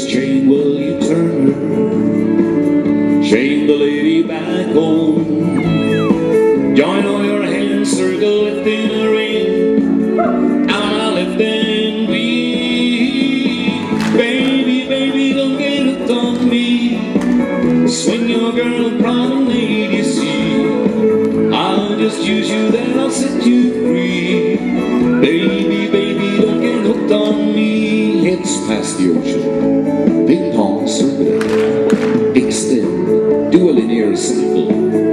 lady's chain, will you turn her? Chain the lady back home. Join all your hands, circle lifting a ring. I'm a lifting weed. Baby, baby, don't get hooked on me. Swing your girl, promenade, you see. I'll just use you, then I'll set you free. Baby, baby, don't get hooked on me. Heads past the ocean, ping pong circle, extend, do a linear cycle,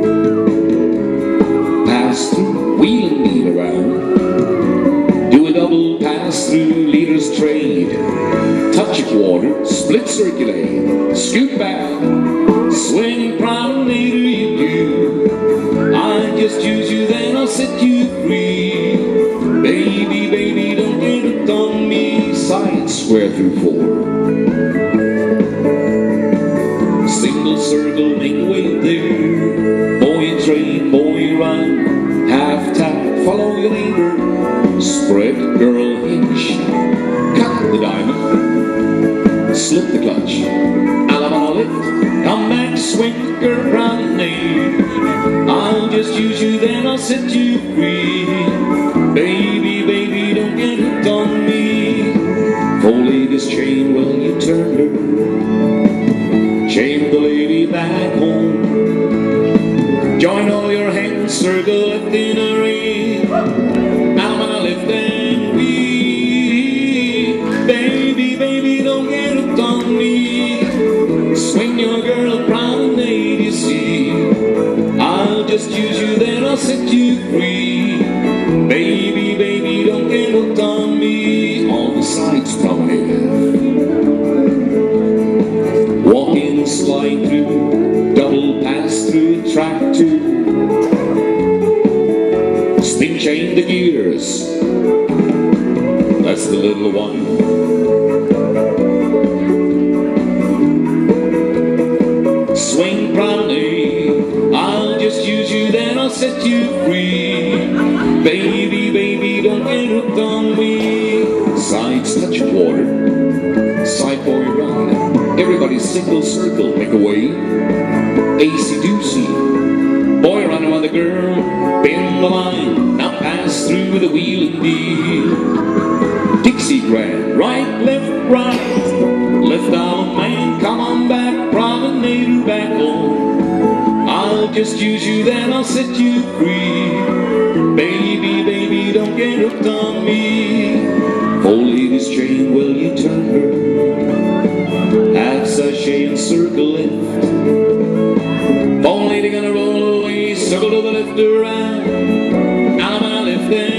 pass through, wheel and kneel around, do a double pass through, leaders trade, touch water, split circulate, scoot back, swing promenade you do. I just use you, then I'll set you free. Baby, baby, don't get hooked on me. Side square through four, single circle, make a wave there. Boy train, boy run, half tap, follow your neighbor. Spread, girl hinge, cut the diamond, slip the clutch, Alabama lift, come back, swing, girl, promenade. I'll just use you, then I'll set you free. Baby, baby, don't get hooked on me. Fold this chain, will you turn her? Chain the lady back home. Join all your hands, circle left in a ring. I'm gonna lift and weed. Baby, baby, don't get hooked on me. Swing your girl, promenade, you see. I'll just use you, then I'll set you free. Baby, baby, don't get hooked on me. On the sides promenade, walk in, slide through, double pass through, track two, spin chain the gears, that's the little one. Swing promenade, I'll just use you, then I'll set you free. Baby, baby, don't get hooked on me. Sides touch water, side boy run, everybody single circle, make a wave. Acey-deucey, boy run around the girl, bend the line, now pass through the wheel and deal. Dixie grand, right, left, lift out man, come on back, promenade back home. I'll just use you, then I'll set you free. Baby, baby, don't get hooked on me. Fold lady's chain, will you turn her? Half sachet and circle lift. Fold lady gonna roll away, circle to the left around. I'm gonna lift it.